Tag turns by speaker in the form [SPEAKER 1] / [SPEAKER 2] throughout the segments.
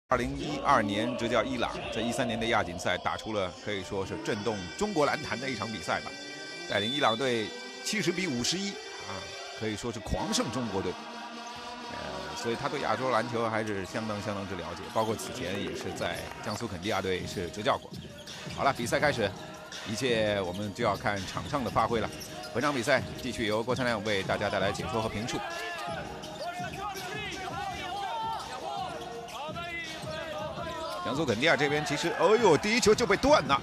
[SPEAKER 1] 2012年执教伊朗，在13年的亚锦赛打出了可以说是震动中国篮坛的一场比赛吧，带领伊朗队70比51啊，可以说是狂胜中国队。所以他对亚洲篮球还是相当之了解，包括此前也是在江苏肯尼亚队是执教过。好了，比赛开始，一切我们就要看场上的发挥了。本场比赛继续由郭灿亮为大家带来解说和评述。江苏肯尼亚这边其实，哎呦，第一球就被断了，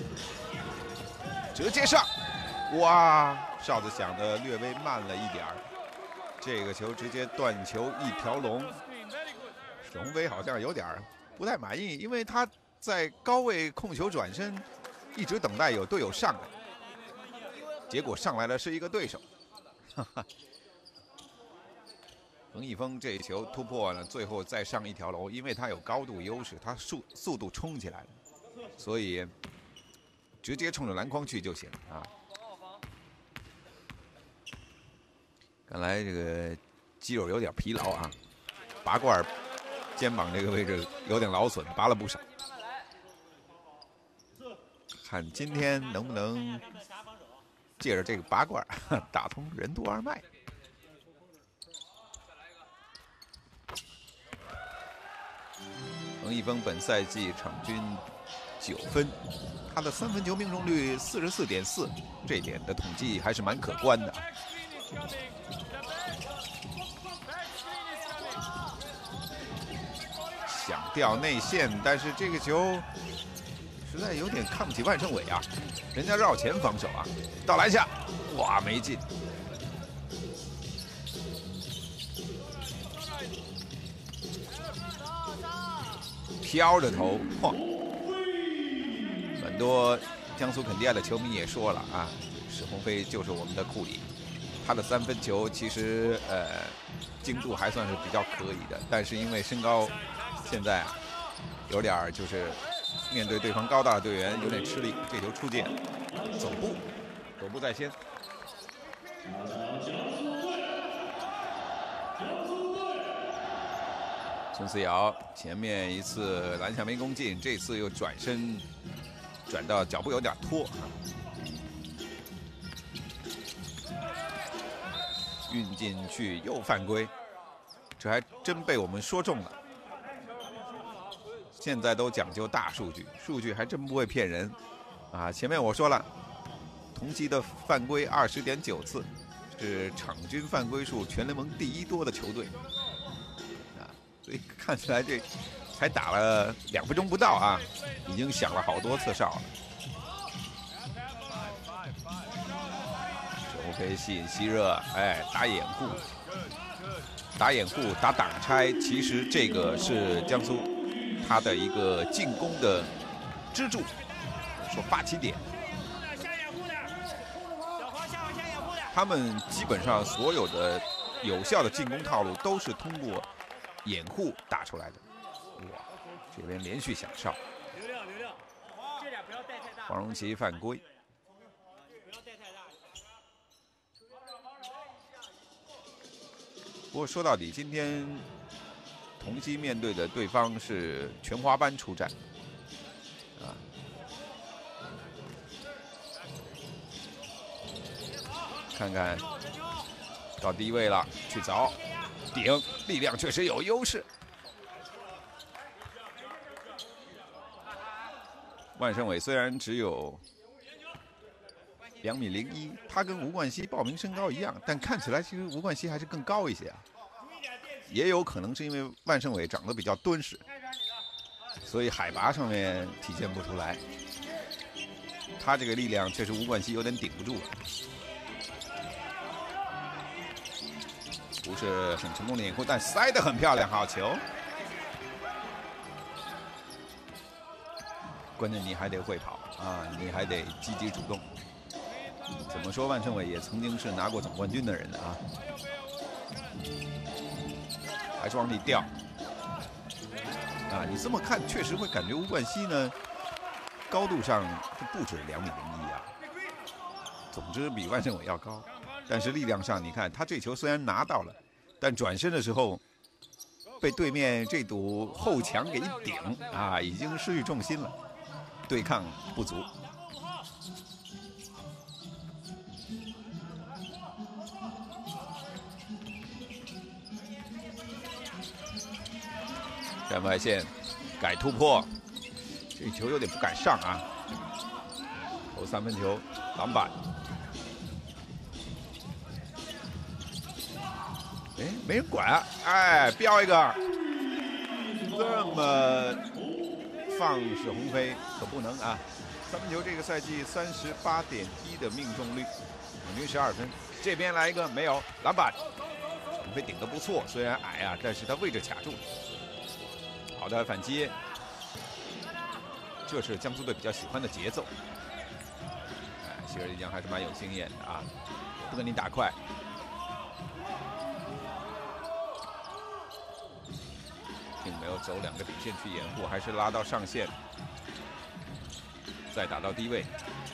[SPEAKER 1] 直接上，哇，哨子响的略微慢了一点儿，这个球直接断球一条龙。沈鸿飞好像有点不太满意，因为他在高位控球转身，一直等待有队友上来，结果上来的是一个对手，哈哈。冯一峰这一球突破呢，最后再上一条龙，因为他有高度优势，他速度冲起来了，所以直接冲着篮筐去就行啊。看来这个肌肉有点疲劳啊，拔罐肩膀这个位置有点劳损，拔了不少。看今天能不能借着这个拔罐打通任督二脉。冯一峰本赛季场均9分，他的3分球命中率44.4%，这一点的统计还是蛮可观的。想吊内线，但是这个球实在有点看不起万胜伟啊，人家绕前防守啊，到篮下，哇，没进。飘着头，晃。很多江苏肯尼亚的球迷也说了啊，史鸿飞就是我们的库里，他的3分球其实精度还算是比较可以的，但是因为身高现在啊有点就是面对对方高大的队员有点吃力，这球出界，走步在先。孙思尧前面一次篮下没攻进，这次又转身转到脚步有点拖，运进去又犯规，这还真被我们说中了。现在都讲究大数据，数据还真不会骗人啊！前面我说了，同期的犯规20.9次，是场均犯规数全联盟第1多的球队。所以看起来这才打了2分钟不到啊，已经响了好多次哨了。手可以吸引吸热，哎，打掩护，打挡拆，其实这个是江苏他的一个进攻的支柱，说发起点。他们基本上所有的有效的进攻套路都是通过掩护打出来的。哇，这边连续响哨，黄荣奇犯规。不过说到底，今天同曦面对的对方是全华班出战啊。看看到低位了，去找顶，力量确实有优势。万胜伟虽然只有2.01米，他跟吴冠希报名身高一样，但看起来其实吴冠希还是更高一些啊。也有可能是因为万胜伟长得比较敦实，所以海拔上面体现不出来。他这个力量确实吴冠希有点顶不住了。不是很成功的掩护，但塞得很漂亮，好球。关键你还得会跑啊，你还得积极主动。怎么说，万胜伟也曾经是拿过总冠军的人啊，还是往里掉啊。你这么看，确实会感觉吴冠希呢，高度上就不止2.01米啊，总之比万胜伟要高。但是力量上，你看他这球虽然拿到了，但转身的时候被对面这堵后墙给一顶啊，已经失去重心了，对抗不足。站外线改突破，这球有点不敢上啊，投3分球，篮板。哎，没人管啊！哎，飙一个，这么放是鸿飞，可不能啊！3分球这个赛季38.1%的命中率，平均12分。这边来一个没有篮板，鸿飞顶得不错，虽然矮啊，但是他位置卡住了。好的反击，这是江苏队比较喜欢的节奏。哎，希尔迪江还是蛮有经验的啊，不跟你打快。并没有走2个底线去掩护，还是拉到上线，再打到低位。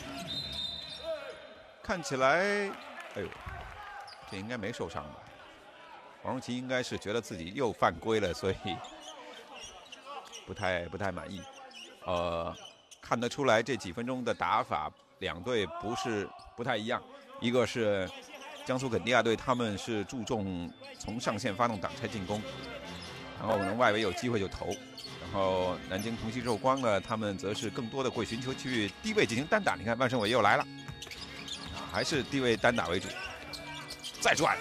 [SPEAKER 1] 看起来，哎呦，这应该没受伤吧？黄荣奇应该是觉得自己又犯规了，所以不太满意。看得出来这几分钟的打法，两队不太一样。一个是江苏肯尼亚队，他们是注重从上线发动挡拆进攻。然后可能外围有机会就投，然后南京同曦肉光呢，他们则是更多的会寻求去低位进行单打。你看万胜伟又来了，还是低位单打为主，再转，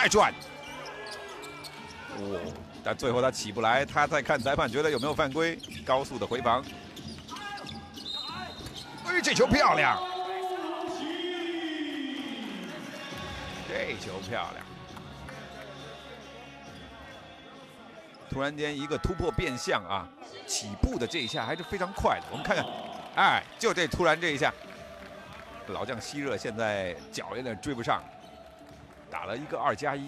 [SPEAKER 1] 但最后他起不来，他在看裁判觉得有没有犯规，高速的回防。哎，这球漂亮，这球漂亮。突然间一个突破变向啊，起步的这一下还是非常快的。我们看看，哎，就这突然这一下，老将希热现在脚有点追不上，打了一个2+1，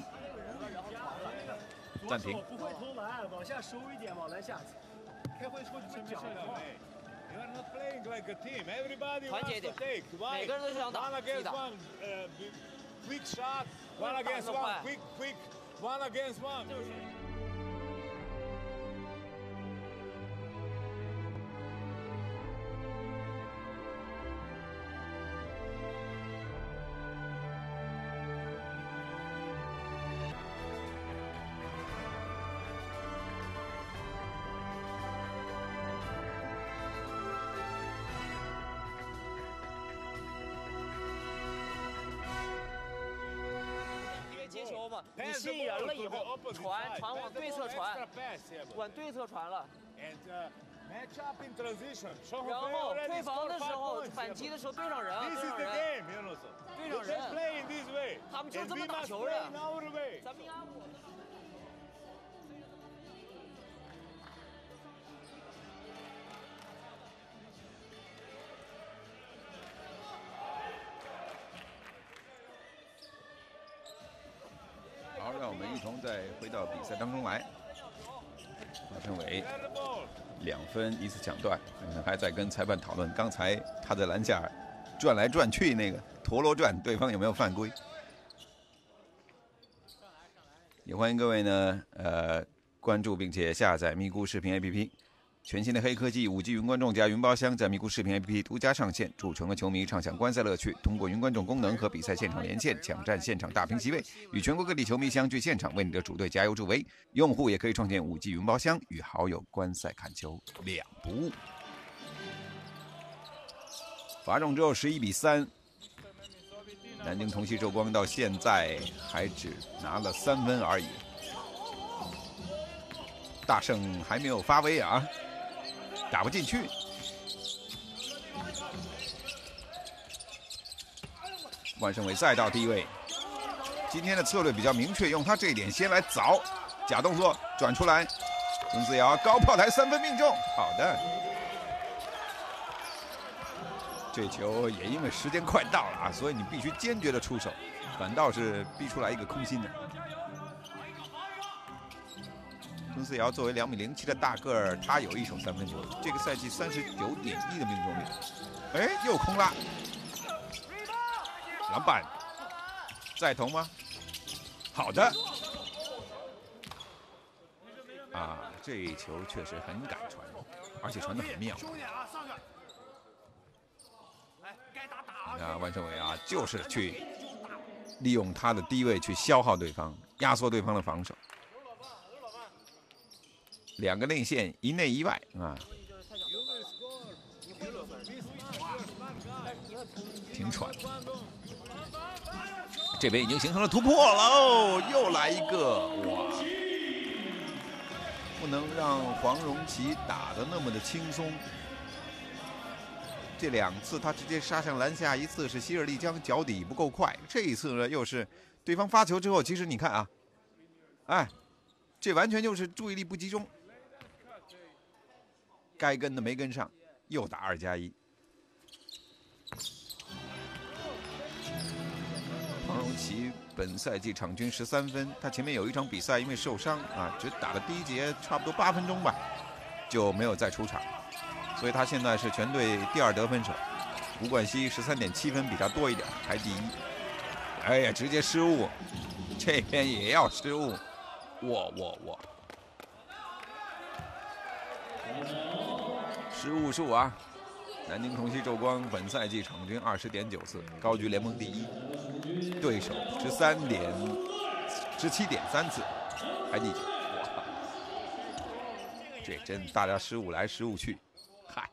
[SPEAKER 1] 暂停。
[SPEAKER 2] 不会投篮，往下收一点，往篮下开会说你们讲话。
[SPEAKER 3] 团结一点，每个人都想打，击打。
[SPEAKER 4] Quick shot, one against one, quick, one against one.
[SPEAKER 3] 接球嘛，你吸引人了以后，传往对侧传，往对侧传了。然后退防的时候，反击的时候对上人，对上人，他们就是这么打球的。咱们压过。
[SPEAKER 1] 好，让我们一同再回到比赛当中来。华胜伟2分1次抢断，还在跟裁判讨论刚才他在篮下转来转去那个陀螺转，对方有没有犯规？也欢迎各位呢，关注并且下载咪咕视频 APP。全新的黑科技5G 云观众加云包厢在咪咕视频 APP 独家上线，主城的球迷畅享观赛乐趣，通过云观众功能和比赛现场连线，抢占现场大屏席位，与全国各地球迷相聚现场，为你的主队加油助威。用户也可以创建5G 云包厢，与好友观赛看球2不误。罚中之后11-3，南京同曦寿光到现在还只拿了3分而已。大胜还没有发威啊，打不进去。万胜伟再到低位，今天的策略比较明确，用他这一点先来凿，假动作转出来，孙思尧高炮台3分命中，好的。这球也因为时间快到了啊，所以你必须坚决的出手，反倒是逼出来一个空心的。孙思尧作为2.07米的大个儿，他有一手3分球，这个赛季39.1%的命中率。哎，又空拉，篮板，再投吗？好的。 啊，这一球确实很敢传，而且传得很妙。啊，万胜伟啊，就是去利用他的低位去消耗对方，压缩对方的防守。2个内线，1内1外啊，挺喘。这边已经形成了突破了哦，又来一个哇！不能让黄荣奇打得那么的轻松。这2次他直接杀上篮下，一次是希尔利江脚底不够快，这一次呢又是对方发球之后，其实你看啊，哎，这完全就是注意力不集中，该跟的没跟上，又打2+1。黄荣奇本赛季场均13分，他前面有一场比赛因为受伤啊，只打了第1节差不多8分钟吧，就没有再出场。所以他现在是全队第2得分手，吴冠希13.7分比他多一点，排第1。哎呀，直接失误，这边也要失误，哇！失误数啊！南京同曦昼光本赛季场均20.9次，高居联盟第1，对手17.3次，排第9。哇，这真大家失误来失误去。嗨，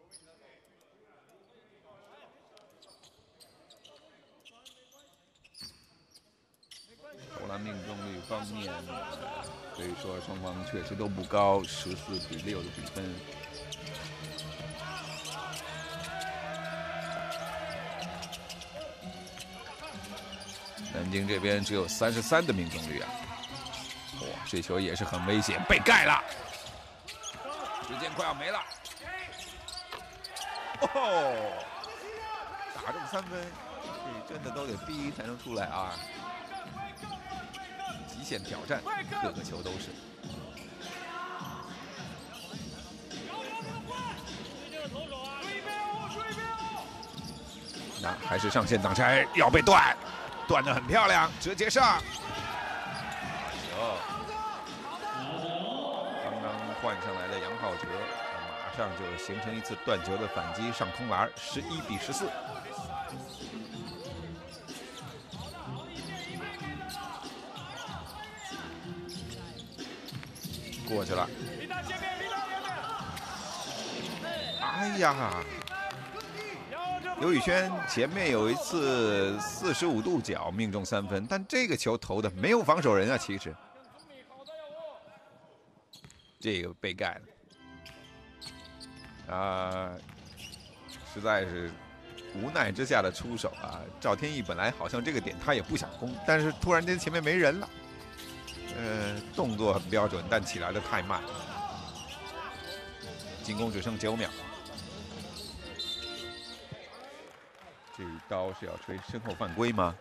[SPEAKER 1] 投篮命中率方面，可以说双方确实都不高，14-6的比分。南京这边只有33的命中率啊！哇，这球也是很危险，被盖了，时间快要没了。哦，打中3分，这真的都得逼才能出来啊！极限挑战，各个球都是。那还是上线挡拆，要被断。断得很漂亮，直接上。刚刚换上来的杨浩哲，马上就形成一次断球的反击，上空篮，11-14。过去了。哎呀！刘宇轩前面有一次45度角命中3分，但这个球投的没有防守人啊，其实这个被盖了，实在是无奈之下的出手啊。赵天翼本来好像这个点他也不想攻，但是突然间前面没人了，动作很标准，但起来的太慢，进攻只剩9秒。这一刀是要吹身后犯规吗？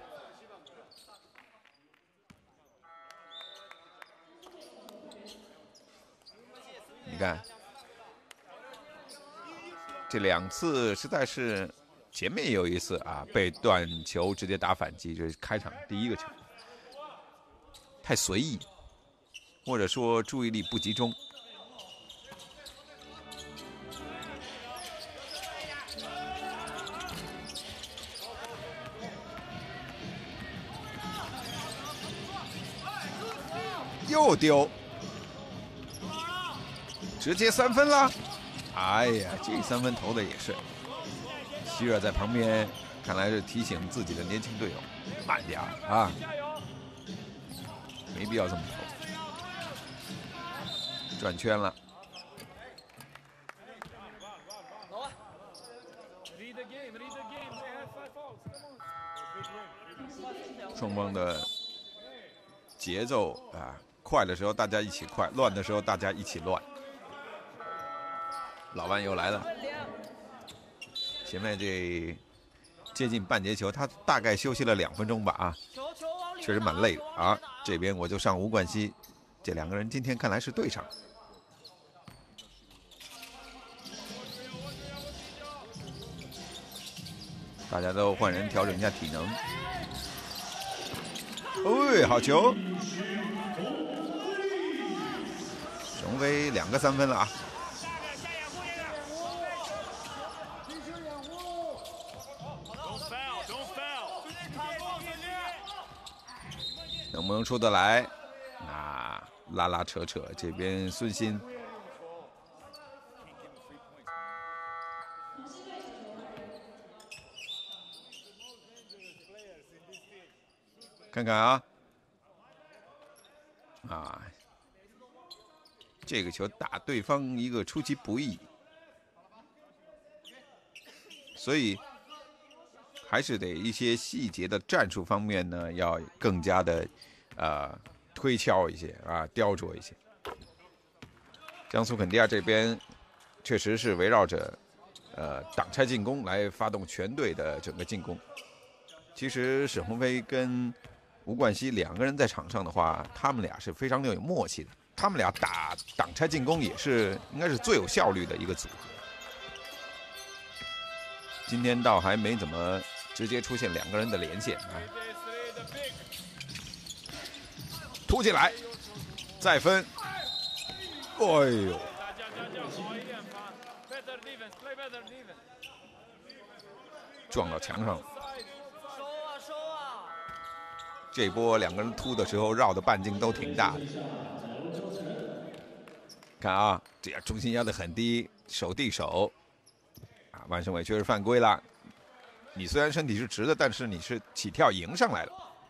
[SPEAKER 1] 你看，这2次实在是，前面也有一次啊，被断球直接打反击，这是开场第1个球，太随意，或者说注意力不集中。又丢，直接3分了。哎呀，这3分投的也是。希尔在旁边，看来是提醒自己的年轻队友慢点啊，没必要这么投。转圈了。双方的节奏啊。快的时候大家一起快，乱的时候大家一起乱。老万又来了，前面这接近半节球，他大概休息了2分钟吧啊，确实蛮累的啊。这边我就上吴冠希，这2个人今天看来是对上。大家都换人调整一下体能。哎，好球！ 沈鸿飞2个3分了啊！能不能出得来？啊，拉拉扯扯，这边孙鑫。看看啊，这个球打对方一个出其不意，所以还是得一些细节的战术方面呢，要更加的推敲一些啊，雕琢一些。江苏肯迪亚这边确实是围绕着挡拆进攻来发动全队的整个进攻。其实沈鸿飞跟吴冠希2个人在场上的话，他们俩是非常的有默契的。他们俩打挡拆进攻也是应该是最有效率的一个组合。今天倒还没怎么直接出现2个人的连线啊。突进来，再分。哎呦！撞到墙上了。这波2个人突的时候绕的半径都挺大的。看啊，这样重心压得很低，手递手。啊，万胜伟确实犯规了。你虽然身体是直的，但是你是起跳迎上来了。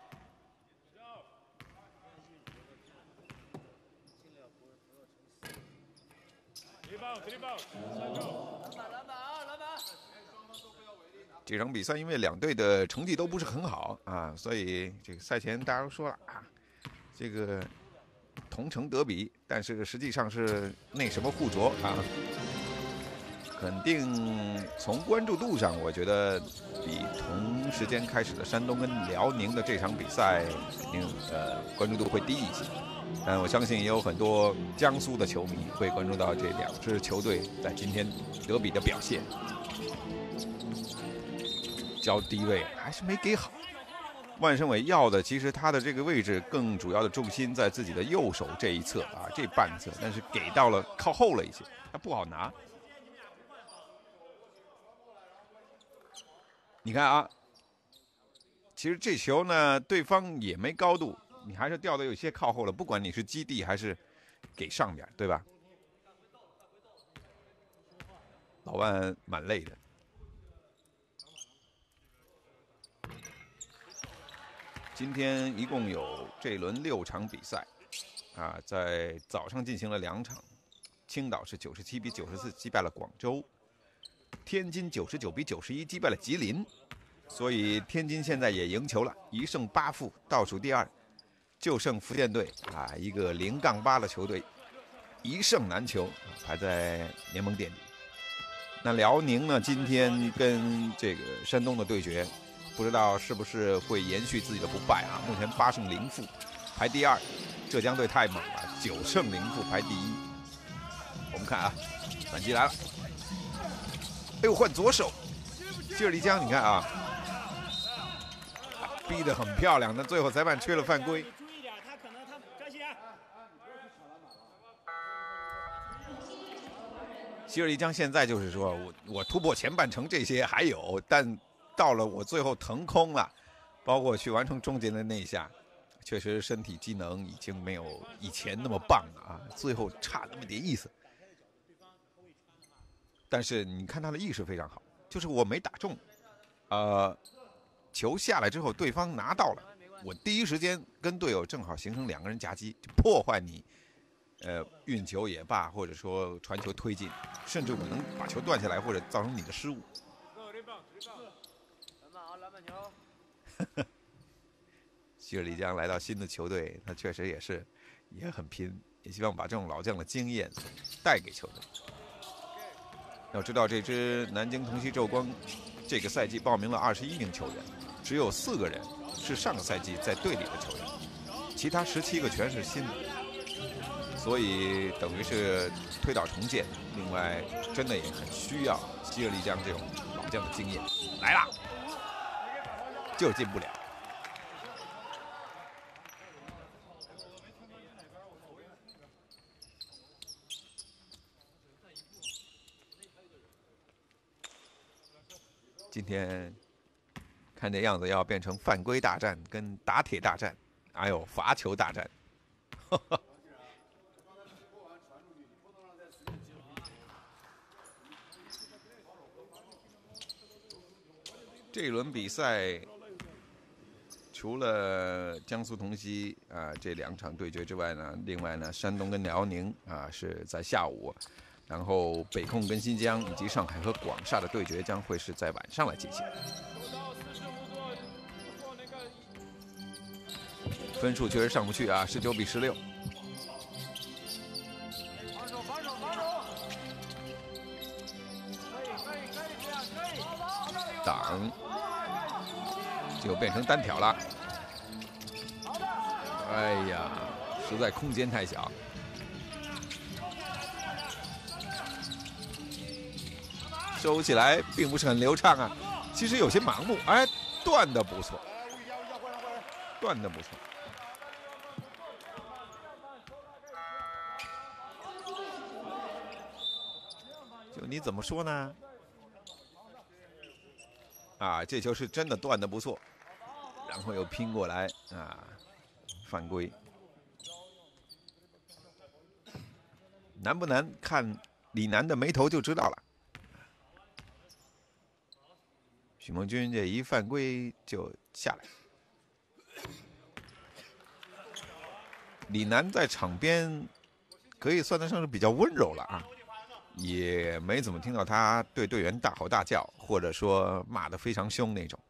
[SPEAKER 1] 这场比赛因为2队的成绩都不是很好啊，所以这个赛前大家都说了啊，这个同城德比，但是实际上是那什么互啄啊。肯定从关注度上，我觉得比同时间开始的山东跟辽宁的这场比赛，肯定关注度会低一些。但我相信也有很多江苏的球迷会关注到这2支球队在今天德比的表现。交低位还是没给好，万胜伟要的其实他的这个位置更主要的重心在自己的右手这一侧啊，这半侧，但是给到了靠后了一些，他不好拿。你看啊，其实这球呢，对方也没高度，你还是掉的有些靠后了，不管你是击地还是给上边，对吧？老万蛮累的。今天一共有这一轮6场比赛，啊，在早上进行了2场，青岛是97比94击败了广州，天津99比91击败了吉林，所以天津现在也赢球了，1胜8负，倒数第2，就剩福建队啊一个0-8的球队，1胜难求，排在联盟垫底。那辽宁呢，今天跟这个山东的对决。不知道是不是会延续自己的不败啊？目前8胜0负，排第2。浙江队太猛了，9胜0负排第1。我们看啊，反击来了，哎呦，换左手，希尔利江，你看啊，逼得很漂亮，但最后裁判吹了犯规。希尔利江现在就是说我突破前半程这些还有，但到了我最后腾空了，包括去完成终结的那一下，确实身体机能已经没有以前那么棒了啊，最后差那么点意思。但是你看他的意识非常好，就是我没打中，球下来之后对方拿到了，我第一时间跟队友正好形成2个人夹击，破坏你运球也罢，或者说传球推进，甚至我能把球断下来或者造成你的失误。希尔利江来到新的球队，他确实也很拼，也希望把这种老将的经验带给球队。要知道，这支南京同曦浙光这个赛季报名了21名球员，只有4个人是上个赛季在队里的球员，其他17个全是新的，所以等于是推倒重建。另外，真的也很需要希尔利江这种老将的经验。来了，就是进不了。 今天看这样子要变成犯规大战跟打铁大战，还有罚球大战。呵呵这一轮比赛，除了江苏铜溪这2场对决之外呢，另外呢，山东跟辽宁是在下午，然后北控跟新疆以及上海和广厦的对决将会是在晚上来进行。分数确实上不去啊，19比16。挡。就变成单挑了，哎呀，实在空间太小。收起来并不是很流畅啊，其实有些盲目。哎，断的不错，断的不错。就你怎么说呢？这球是真的断的不错。然后又拼过来犯规，难不难？看李楠的眉头就知道了。许梦君这一犯规就下来。李楠在场边可以算得上是比较温柔了啊，也没怎么听到他对队员大吼大叫，或者说骂得非常凶那种。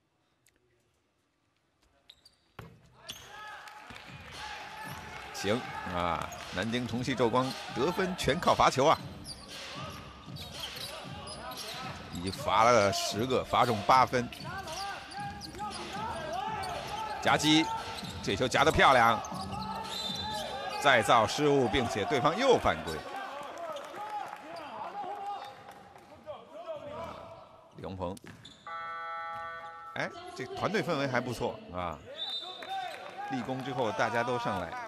[SPEAKER 1] 行南京重溪宙光得分全靠罚球啊！已经罚了10个，罚中8分。夹击，这球夹得漂亮，再造失误，并且对方又犯规。李洪鹏，哎，这团队氛围还不错啊！立功之后，大家都上来。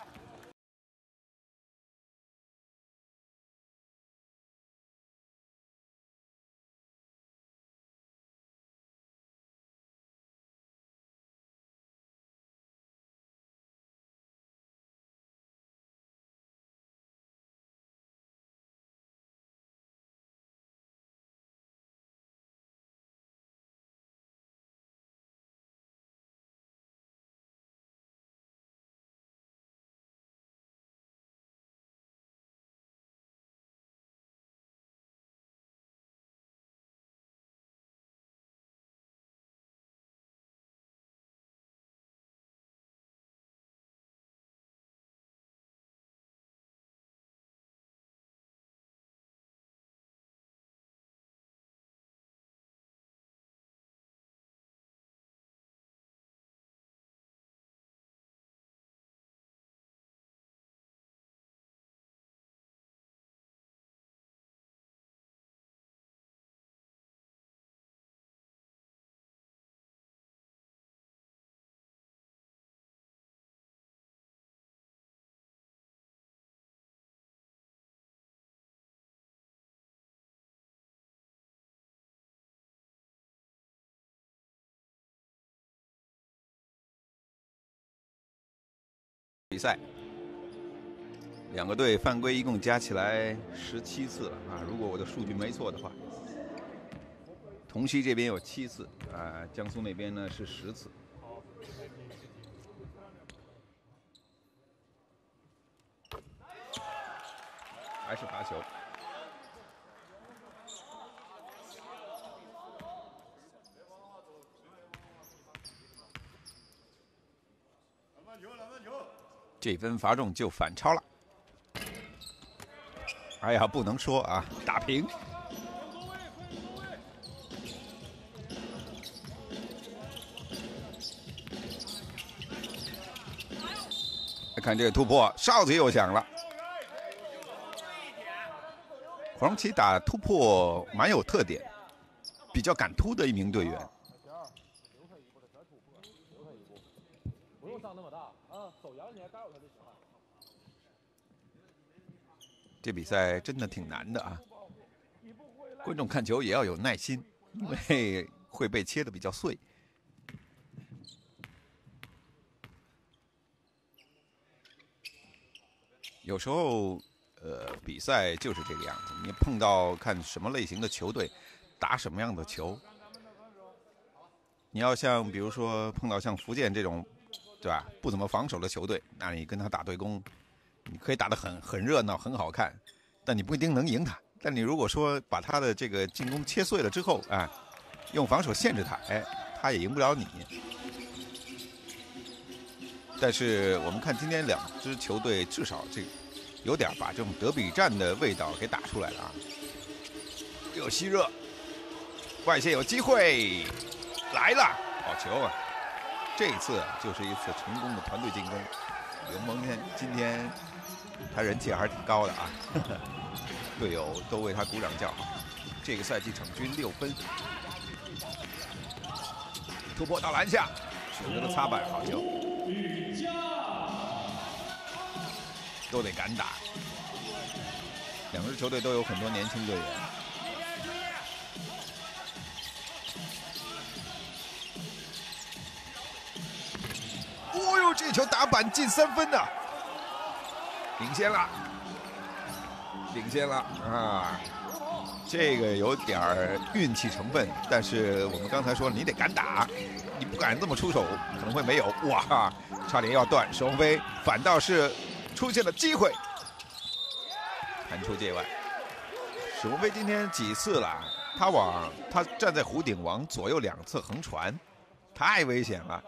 [SPEAKER 1] 比赛，2个队犯规一共加起来17次了如果我的数据没错的话，铜溪这边有7次江苏那边呢是10次。还是罚球。这分罚中就反超了。哎呀，不能说打平。看这个突破，哨子又响了。黄荣奇打突破蛮有特点，比较敢突的一名队员。不用上那么大手扬起来该有他就行了。这比赛真的挺难的观众看球也要有耐心， 因为会被切得比较碎。有时候，比赛就是这个样子，你碰到看什么类型的球队，打什么样的球。你要像比如说碰到像福建这种，对吧？不怎么防守的球队，那你跟他打对攻，你可以打得很热闹，很好看，但你不一定能赢他。但你如果说把他的这个进攻切碎了之后，哎，用防守限制他，哎，他也赢不了你。但是我们看今天两支球队，至少这个有点把这种德比战的味道给打出来了啊！有吸热，外线有机会来了，好球啊！这一次就是一次成功的团队进攻。刘蒙今天他人气还是挺高的啊，队友都为他鼓掌叫好。这个赛季场均6分，突破到篮下，选择了擦板，好球。都得敢打，两支球队都有很多年轻队员。哦呦，这球打板进3分呐，领先了，领先了啊！这个有点运气成分，但是我们刚才说了，你得敢打，你不敢这么出手，可能会没有。哇，差点要断，沈鸿飞反倒是出现了机会，弹出界外。沈鸿飞今天几次了？他站在弧顶往左右两侧横传，太危险了。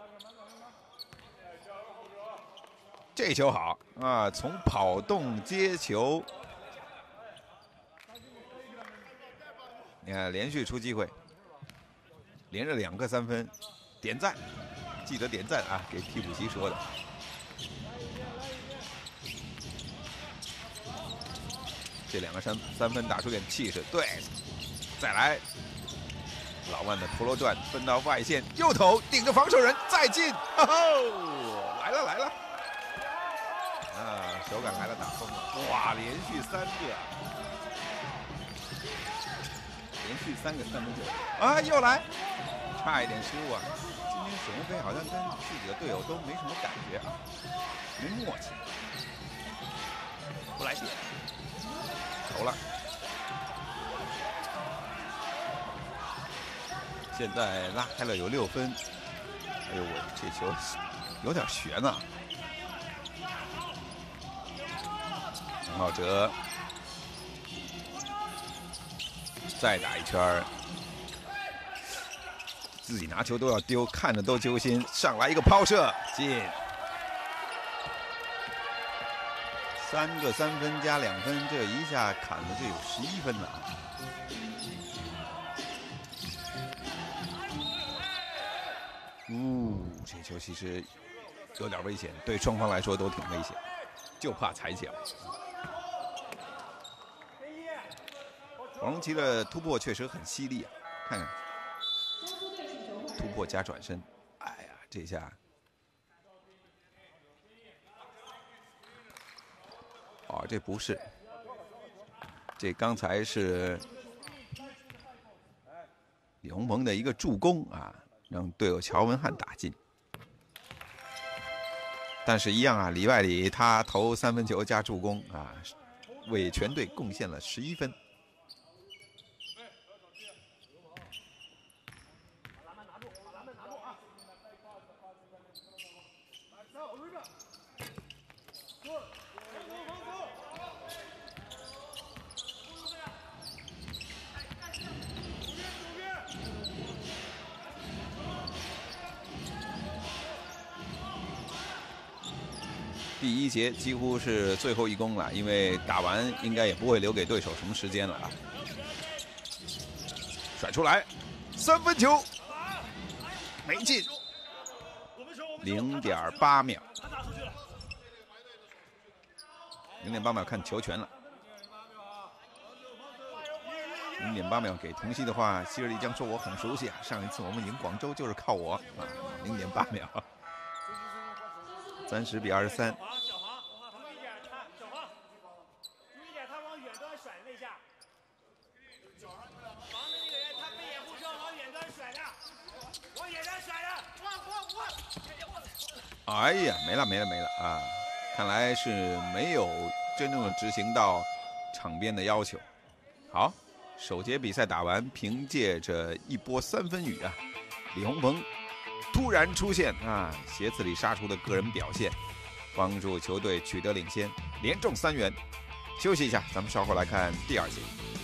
[SPEAKER 1] 这球好啊，从跑动接球，你看连续出机会，连着2个3分，点赞，记得点赞啊！给替补席说的。这2个三分打出点气势，对，再来，老万的陀螺转分到外线，右投顶着防守人再进，哦，来了来了，啊，手感来了，打疯了，哇，连续3个，连续3个3分球，啊，又来，差一点失误啊！今天沈鸿飞好像跟自己的队友都没什么感觉啊，没默契，不来电。投了，现在拉开了有6分。哎呦喂，这球有点悬呐！陈浩哲再打一圈，自己拿球都要丢，看着都揪心。上来一个抛射进。3个3分加2分，这一下砍了就有11分了。这球其实有点危险，对双方来说都挺危险，就怕踩脚。黄龙旗的突破确实很犀利啊，看看突破加转身，哎呀，这下。哦，这不是，这刚才是李鸿鹏的一个助攻啊，让队友乔文翰打进。但是一样啊，里外里他投3分球加助攻啊，为全队贡献了11分。第1节几乎是最后一攻了，因为打完应该也不会留给对手什么时间了啊。甩出来，3分球没进，0.8秒，0.8秒看球权了。0.8秒给童曦的话，希尔丽江说我很熟悉啊，上一次我们赢广州就是靠我啊，0.8秒。30比23。
[SPEAKER 2] 注意点，他往远端甩那下。防的那个人，他被掩护需要老
[SPEAKER 1] 哎呀，没了啊！看来是没有真正的执行到场边的要求。好，首节比赛打完，凭借着一波3分雨啊，李洪鹏突然出现啊，鞋子里杀出的个人表现，帮助球队取得领先，连中3元。休息一下，咱们稍后来看第2节。